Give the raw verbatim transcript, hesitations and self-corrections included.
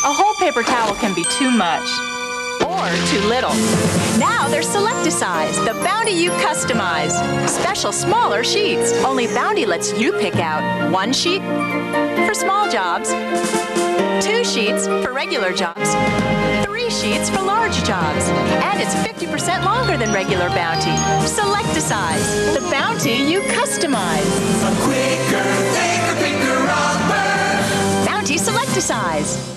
A whole paper towel can be too much or too little. Now there's Select-A-Size, the Bounty you customize. Special smaller sheets. Only Bounty lets you pick out one sheet for small jobs, two sheets for regular jobs, three sheets for large jobs, and it's fifty percent longer than regular Bounty. Select-A-Size, the Bounty you customize. A quicker, thicker, bigger rubber. Bounty Select-A-Size.